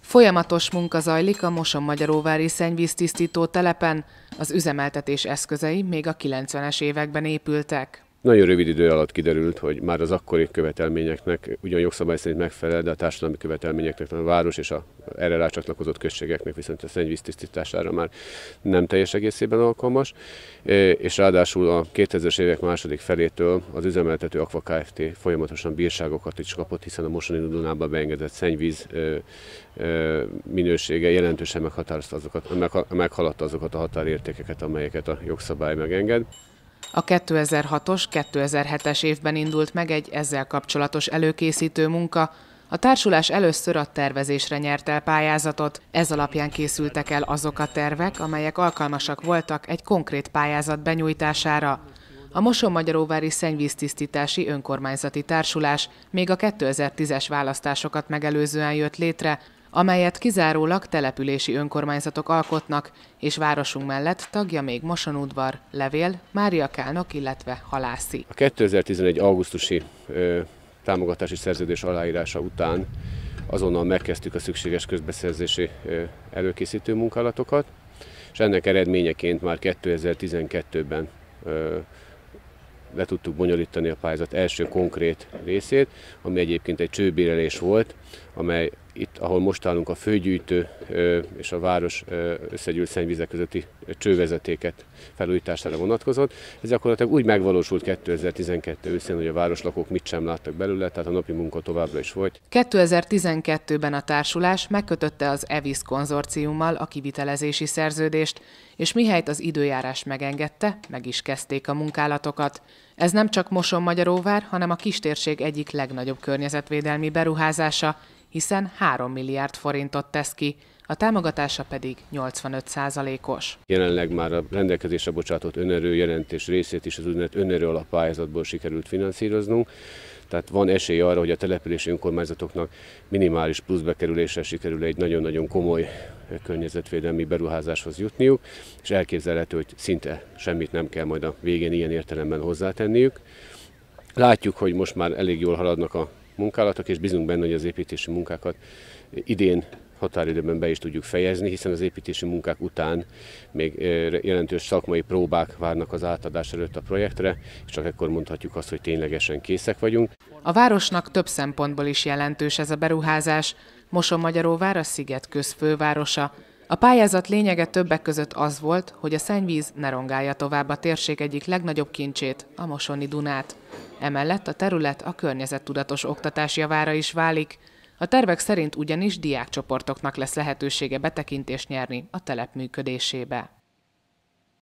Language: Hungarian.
Folyamatos munka zajlik a mosonmagyaróvári szennyvíztisztító telepen, az üzemeltetés eszközei még a 90-es években épültek. Nagyon rövid idő alatt kiderült, hogy már az akkori követelményeknek ugyan jogszabály szerint megfelel, de a társadalmi követelményeknek, a város és a erre rácsatlakozott községeknek viszont a szennyvíz tisztítására már nem teljes egészében alkalmas, és ráadásul a 2000-es évek második felétől az üzemeltető Aqua Kft. Folyamatosan bírságokat is kapott, hiszen a Mosoni Dunába beengedett szennyvíz minősége jelentősen meghaladta azokat a határértékeket, amelyeket a jogszabály megenged. A 2006-os, 2007-es évben indult meg egy ezzel kapcsolatos előkészítő munka. A társulás először a tervezésre nyert el pályázatot. Ez alapján készültek el azok a tervek, amelyek alkalmasak voltak egy konkrét pályázat benyújtására. A Mosonmagyaróvári Szennyvíztisztítási Önkormányzati Társulás még a 2010-es választásokat megelőzően jött létre, amelyet kizárólag települési önkormányzatok alkotnak, és városunk mellett tagja még Mosonudvar, Levél, Máriakálnok, illetve Halászi. A 2011. augusztusi támogatási szerződés aláírása után azonnal megkezdtük a szükséges közbeszerzési előkészítő munkálatokat, és ennek eredményeként már 2012-ben le tudtuk bonyolítani a pályázat első konkrét részét, ami egyébként egy csőbérelés volt, amely itt, ahol most állunk, a főgyűjtő és a város összegyűlt szennyvizek közötti csővezetéket felújítására vonatkozott. Ez gyakorlatilag úgy megvalósult 2012 őszén, hogy a városlakók mit sem láttak belőle, tehát a napi munka továbbra is volt. 2012-ben a társulás megkötötte az EVIS konzorciummal a kivitelezési szerződést, és mihelyt az időjárás megengedte, meg is kezdték a munkálatokat. Ez nem csak Mosonmagyaróvár, hanem a kistérség egyik legnagyobb környezetvédelmi beruházása, hiszen 3 milliárd forintot tesz ki, a támogatása pedig 85%-os. Jelenleg már a rendelkezésre bocsátott önerő jelentős részét is az úgynevezett önerő alappályázatból sikerült finanszíroznunk, tehát van esély arra, hogy a települési önkormányzatoknak minimális pluszbekerüléssel sikerül egy nagyon-nagyon komoly környezetvédelmi beruházáshoz jutniuk, és elképzelhető, hogy szinte semmit nem kell majd a végén ilyen értelemben hozzátenniük. Látjuk, hogy most már elég jól haladnak a munkálatok, és bízunk benne, hogy az építési munkákat idén határidőben be is tudjuk fejezni, hiszen az építési munkák után még jelentős szakmai próbák várnak az átadás előtt a projektre, és csak ekkor mondhatjuk azt, hogy ténylegesen készek vagyunk. A városnak több szempontból is jelentős ez a beruházás. Mosonmagyaróvár a sziget közfővárosa. A pályázat lényege többek között az volt, hogy a szennyvíz ne rongálja tovább a térség egyik legnagyobb kincsét, a Mosoni Dunát. Emellett a terület a környezettudatos oktatás javára is válik. A tervek szerint ugyanis diákcsoportoknak lesz lehetősége betekintést nyerni a telep működésébe.